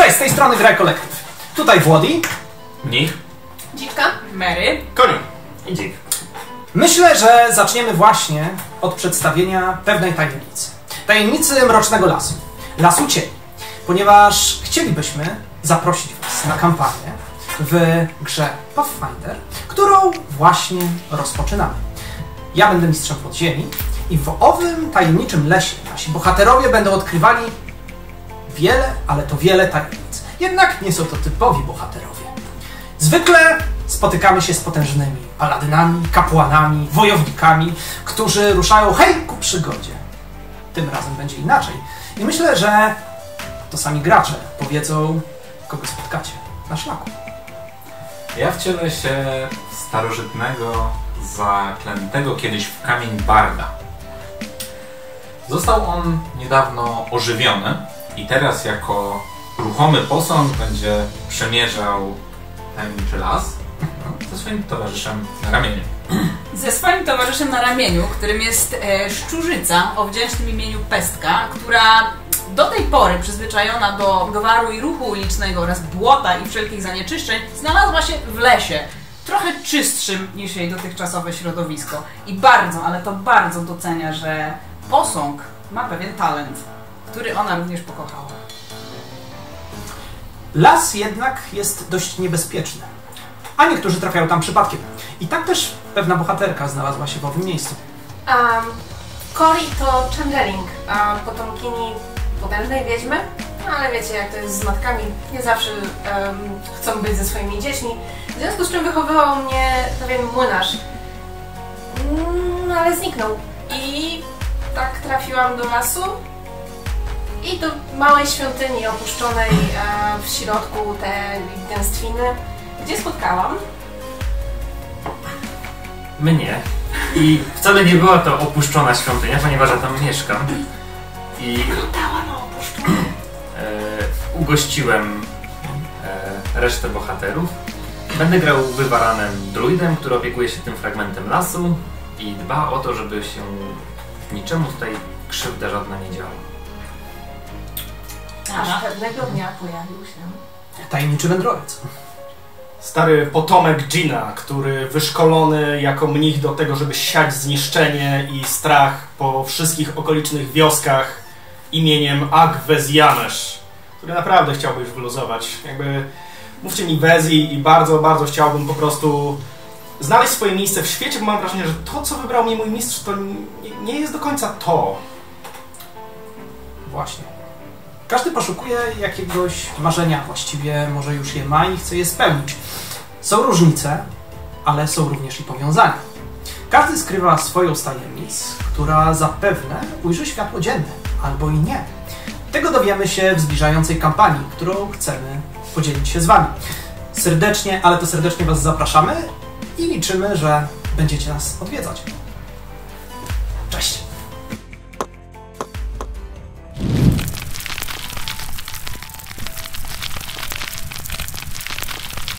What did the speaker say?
Cześć, z tej strony Graj Kolektyw. Tutaj Włodi. Nich. Dziwka. Mary. Koniu. I dzik. Myślę, że zaczniemy właśnie od przedstawienia pewnej tajemnicy. Tajemnicy Mrocznego Lasu. Lasu Cieni. Ponieważ chcielibyśmy zaprosić Was na kampanię w grze Pathfinder, którą właśnie rozpoczynamy. Ja będę mistrzem podziemi i w owym tajemniczym lesie nasi bohaterowie będą odkrywali wiele, ale to wiele tajemnic. Jednak nie są to typowi bohaterowie. Zwykle spotykamy się z potężnymi paladynami, kapłanami, wojownikami, którzy ruszają hej ku przygodzie. Tym razem będzie inaczej. I myślę, że to sami gracze powiedzą, kogo spotkacie na szlaku. Ja wcielę się w starożytnego, zaklętego kiedyś w kamień barda. Został on niedawno ożywiony i teraz jako ruchomy posąg będzie przemierzał tajemniczy las ze swoim towarzyszem na ramieniu. Ze swoim towarzyszem na ramieniu, którym jest szczurzyca o wdzięcznym imieniu Pestka, która do tej pory przyzwyczajona do gwaru i ruchu ulicznego oraz błota i wszelkich zanieczyszczeń znalazła się w lesie, trochę czystszym niż jej dotychczasowe środowisko. I bardzo, ale to bardzo docenia, że posąg ma pewien talent, który ona również pokochała. Las jednak jest dość niebezpieczny, a niektórzy trafiają tam przypadkiem. I tak też pewna bohaterka znalazła się w owym miejscu. Cori to channeling, potomkini potężnej wiedźmy, ale wiecie jak to jest z matkami, nie zawsze chcą być ze swoimi dziećmi, w związku z czym wychowywał mnie pewien młynarz, ale zniknął i tak trafiłam do lasu i do małej świątyni opuszczonej w środku tej gęstwiny, gdzie spotkałam mnie. I wcale nie była to opuszczona świątynia, ponieważ ja tam mieszkam. I ugościłem resztę bohaterów. Będę grał wywaranem druidem, który opiekuje się tym fragmentem lasu i dba o to, żeby się niczemu tutaj krzywda żadna nie działa. aż pewnego dnia pojawił się Tajemniczy wędrowiec. Stary potomek Dżina, który wyszkolony jako mnich do tego, żeby siać zniszczenie i strach po wszystkich okolicznych wioskach imieniem Ag-Wez-Jamesz, który naprawdę chciałby już wyluzować. Jakby mówcie mi Wezi i bardzo, bardzo chciałbym po prostu znaleźć swoje miejsce w świecie, bo mam wrażenie, że to, co wybrał mi mój mistrz, to nie jest do końca to. Właśnie. Każdy poszukuje jakiegoś marzenia, właściwie może już je ma i chce je spełnić. Są różnice, ale są również i powiązania. Każdy skrywa swoją z tajemnic, która zapewne ujrzy światło dzienne, albo i nie. Tego dowiemy się w zbliżającej kampanii, którą chcemy podzielić się z Wami. Serdecznie, ale to serdecznie Was zapraszamy i liczymy, że będziecie nas odwiedzać.